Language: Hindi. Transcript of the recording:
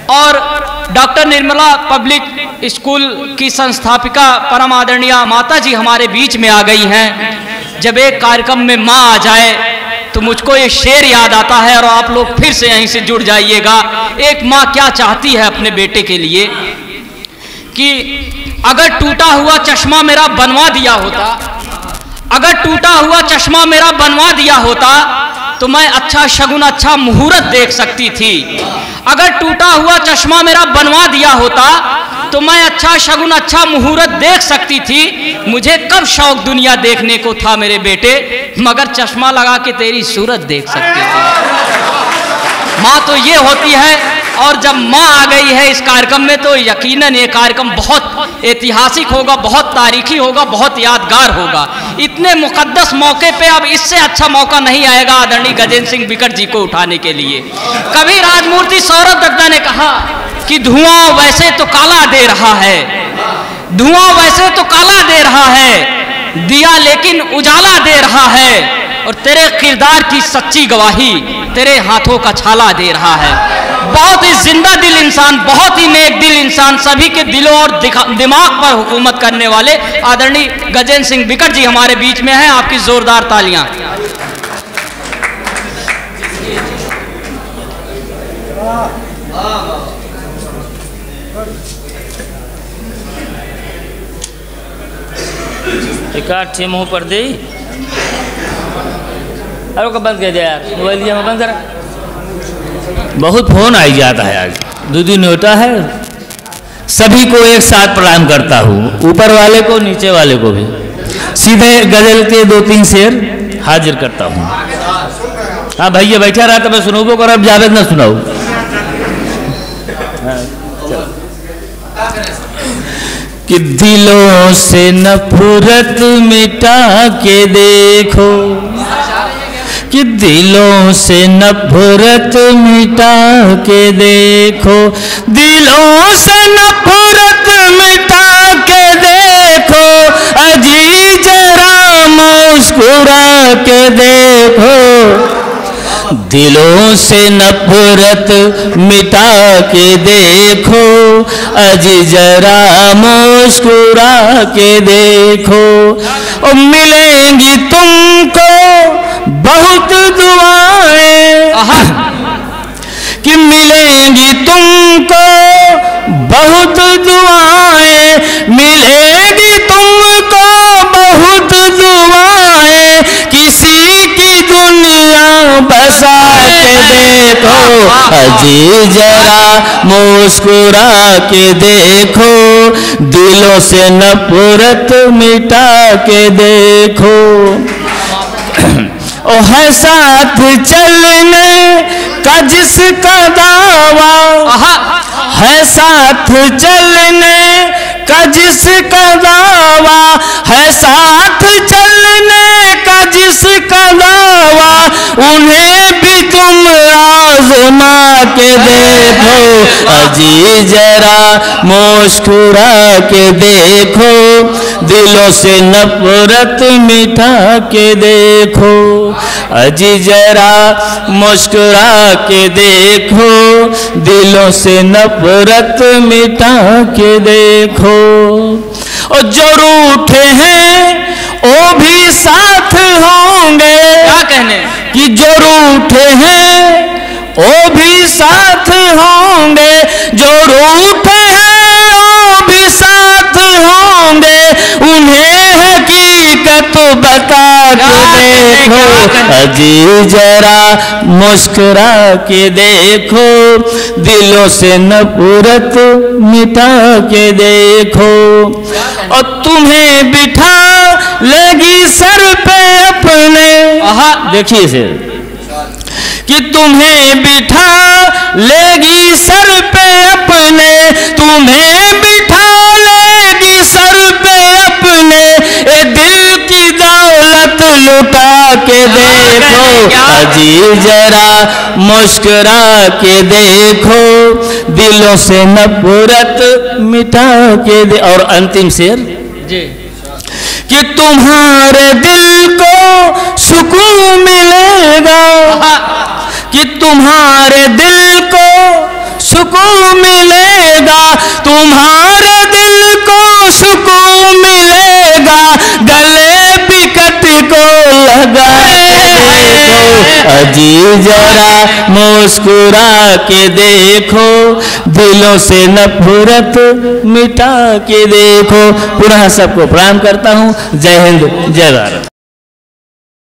और डॉक्टर निर्मला पब्लिक स्कूल की संस्थापिका परम आदरणीय माता जी हमारे बीच में आ गई हैं। जब एक कार्यक्रम में माँ आ जाए तो मुझको ये शेर याद आता है, और आप लोग फिर से यहीं से जुड़ जाइएगा। एक माँ क्या चाहती है अपने बेटे के लिए कि अगर टूटा हुआ चश्मा मेरा बनवा दिया होता, अगर टूटा हुआ चश्मा मेरा बनवा दिया होता तो मैं अच्छा शगुन अच्छा मुहूर्त देख सकती थी। अगर टूटा हुआ चश्मा मेरा बनवा दिया होता तो मैं अच्छा शगुन अच्छा मुहूर्त देख सकती थी। मुझे कब शौक दुनिया देखने को था मेरे बेटे, मगर चश्मा लगा के तेरी सूरत देख सकती थी। माँ तो ये होती है, और जब माँ आ गई है इस कार्यक्रम में तो यकीनन ये कार्यक्रम बहुत ऐतिहासिक होगा, बहुत तारीखी होगा, बहुत यादगार होगा। इतने मुकद्दस मौके पे अब इससे अच्छा मौका नहीं आएगा आदरणीय गजेंद्र सिंह बिकट जी को उठाने के लिए। कवि राजमूर्ति सौरभ दत्ता ने कहा कि धुआं वैसे तो काला दे रहा है, धुआं वैसे तो काला दे रहा है, दिया लेकिन उजाला दे रहा है, और तेरे किरदार की सच्ची गवाही तेरे हाथों का छाला दे रहा है। बहुत ही जिंदा दिल इंसान, बहुत ही नेक दिल इंसान, सभी के दिलों और दिमाग पर हुकूमत करने वाले आदरणीय गजेंद्र सिंह बिकट जी हमारे बीच में हैं। आपकी जोरदार तालियां। एक आठ छः मुँह पर दे, अरे को बंद कर दे यार, मोबाइल दिया मैं बंद करा। बहुत फोन आई जाता है, आज दूधी न्योता है। सभी को एक साथ प्रणाम करता हूँ, ऊपर वाले को नीचे वाले को भी। सीधे गजल के 2-3 शेर हाजिर करता हूँ। हाँ भैया बैठा रहा तो मैं सुनूबो कर, अब जावेद ना सुनाऊ। कि दिलों से नफरत मिटा के देखो, कि दिलों से नफरत मिटा के देखो, दिलों से नफरत मिटा के देखो, अजी जरा मुस्कुरा के देखो, दिलों से नफरत मिटा के देखो, अजी जरा मुस्कुरा के देखो। और मिलेंगी तुमको बहुत दुआएं, कि मिलेंगी तुमको बहुत दुआएं, मिलेगी तुमको बहुत दुआएं, किसी की दुनिया बसा के देखो, अजी जरा मुस्कुरा के देखो, दिलों से नफरत मिटा के देखो। ओ है साथ चलने का जिसका दावा, है साथ चलने का जिसका दावा, है साथ चलने का जिसका दावा, उन्हें भी तुम आज़मा के देखो, अजी जरा मुस्कुरा के देखो, दिलों से नफरत मिटा के देखो, अजी जरा मुस्कुरा के देखो, दिलों से नफरत मिटा के देखो। और जो रूठे हैं वो भी साथ होंगे, क्या कहने, कि जो रूठे हैं वो भी साथ होंगे, जो रूठे हैं वो भी साथ होंगे, उन्हें हकीकत बता के देखो, अजी जरा मुस्कुरा के देखो, दिलों से नफरत मिटा के देखो। और तुम्हें बिठा लेगी सर पे अपने, देखिए इसे, कि तुम्हें बिठा लेगी सर पे अपने, तुम्हें बिठा लेगी सर पे अपने, ए दिल की दौलत लुटा के देखो, अजी जरा मुस्कुरा के देखो, दिलों से नफरत मिटा के दे। और अंतिम शेर जी, कि तुम्हारे दिल को सुकून मिलेगा, कि तुम्हारे दिल को सुकून मिलेगा, तुम्हारे दिल को सुकून मिलेगा, गले बिकट को लगाए देखो, अजी जरा मुस्कुरा के देखो, दिलों से नफरत मिटा के देखो। पुनः सबको प्रणाम करता हूँ। जय हिंद, जय भारत।